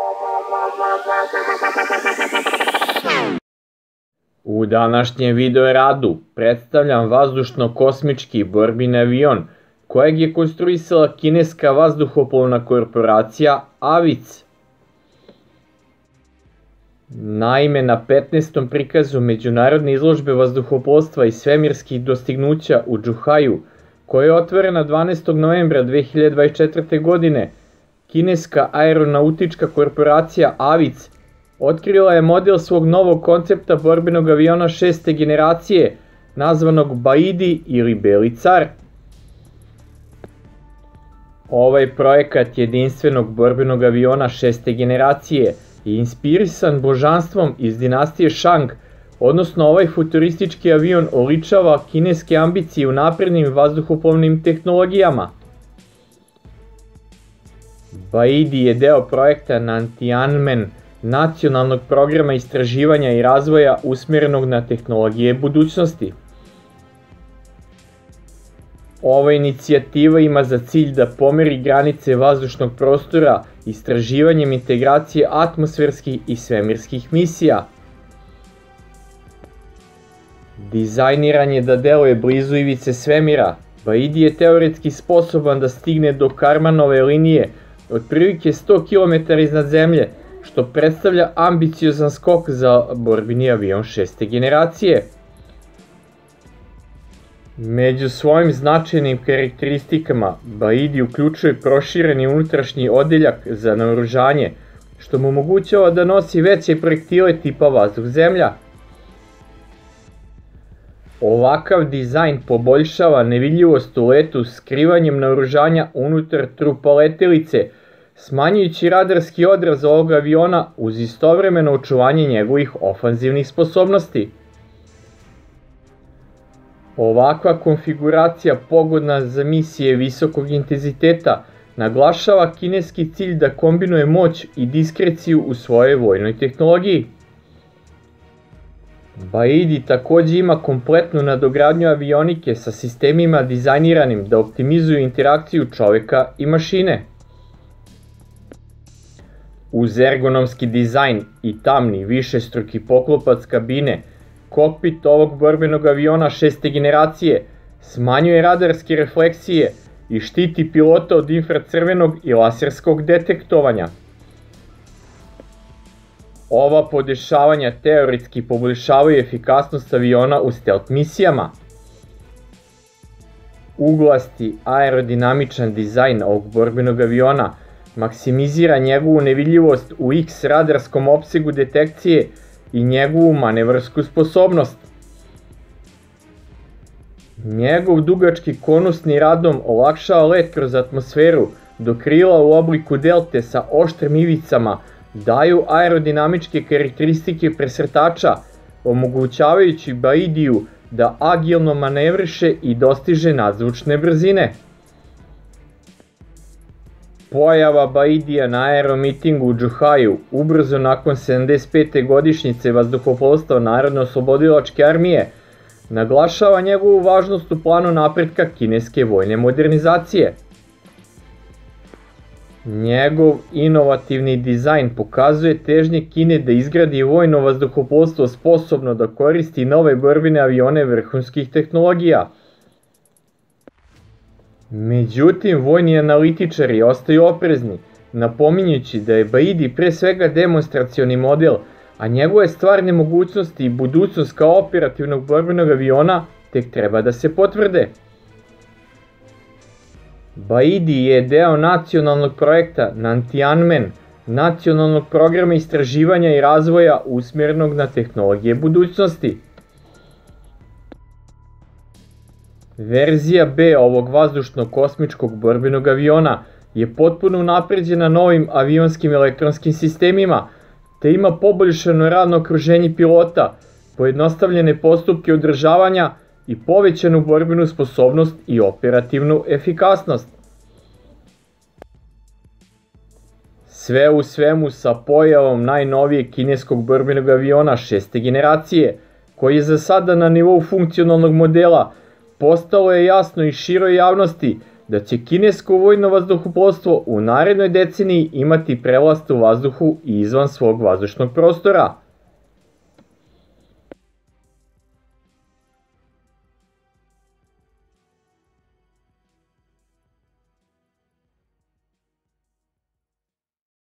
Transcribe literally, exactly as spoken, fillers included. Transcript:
U današnjem video radu predstavljam vazdušno-kosmički borbeni avion kojeg je konstruisala kineska vazduhoplovna korporacija Avic. Naime, na petnaestom prikazu Međunarodne izložbe vazduhoplovstva i svemirskih dostignuća u Džuhaju, koja je otvorena dvanaestog novembra dve hiljade dvadeset četvrte. godine, kineska aeronautička korporacija Avic otkrila je model svog novog koncepta borbenog aviona šeste generacije, nazvanog Baidi ili Beli car. Ovaj projekat jedinstvenog borbenog aviona šeste generacije je inspirisan božanstvom iz dinastije Shang, odnosno ovaj futuristički avion oličava kineske ambicije u naprednim vazduhoplovnim tehnologijama. Baidi je deo projekta Nantianmen, nacionalnog programa istraživanja i razvoja usmjerenog na tehnologije budućnosti. Ova inicijativa ima za cilj da pomeri granice vazdušnog prostora istraživanjem integracije atmosferskih i svemirskih misija. Dizajniran je da deluje blizu ivice svemira. Baidi je teoretski sposoban da stigne do Karmanove linije, otprilike sto kilometara iznad zemlje, što predstavlja ambiciozan skok za borbeni avion šeste generacije. Među svojim značajnim karakteristikama Baidi uključuje prošireni unutrašnji odeljak za naoružanje, što mu omogućava da nosi veće projektile tipa vazduh-zemlja. Ovakav dizajn poboljšava nevidljivost u letu skrivanjem naoružanja unutar trupa letelice, smanjujući radarski odraz ovog aviona uz istovremeno očuvanje njegovih ofanzivnih sposobnosti. Ovakva konfiguracija pogodna za misije visokog intenziteta naglašava kineski cilj da kombinuje moć i diskreciju u svojoj vojnoj tehnologiji. Baidi također ima kompletnu nadogradnju avionike sa sistemima dizajniranim da optimizuju interakciju čovjeka i mašine. Uz ergonomski dizajn i tamni višestruki poklopac kabine, kokpit ovog borbenog aviona šeste generacije smanjuje radarske refleksije i štiti pilota od infracrvenog i laserskog detektovanja. Ova podešavanja teoretski poboljšavaju efikasnost aviona u stealth misijama. Uglasti aerodinamičan dizajn ovog borbenog aviona maksimizira njegovu nevidljivost u X radarskom opsegu detekcije i njegovu manevarsku sposobnost. Njegov dugački konusni radom olakšava let kroz atmosferu, dok krila u obliku delte sa oštrim ivicama daju aerodinamičke karakteristike presretača, omogućavajući Baidiju da agilno manevriše i dostiže nadzvučne brzine. Pojava Baidija na aeromitingu u Džuhaju ubrzo nakon sedamdeset pete godišnjice vazduhoplovstva Narodno-oslobodilačke armije naglašava njegovu važnost u planu napretka kineske vojne modernizacije. Njegov inovativni dizajn pokazuje težnje Kine da izgradi vojno vazduhoplovstvo sposobno da koristi nove borbene avione vrhunskih tehnologija. Međutim, vojni analitičari ostaju oprezni, napominjući da je Baidi pre svega demonstracioni model, a njegove stvarne mogućnosti i budućnost kao operativnog borbenog aviona tek treba da se potvrde. Baidi je deo nacionalnog projekta Nantianmen, nacionalnog programa istraživanja i razvoja usmjerenog na tehnologije budućnosti. Verzija B ovog vazdušno-kosmičkog borbenog aviona je potpuno unapređena novim avionskim elektronskim sistemima, te ima poboljšano radno okruženje pilota, pojednostavljene postupke održavanja i povećanu borbenu sposobnost i operativnu efikasnost. Sve u svemu sa pojavom najnovijeg kineskog borbenog aviona šeste generacije, koji je za sada na nivou funkcionalnog modela, postalo je jasno i široj javnosti da će kinesko vojno vazduhoplovstvo u narednoj deceniji imati prevlast u vazduhu i izvan svog vazdušnog prostora.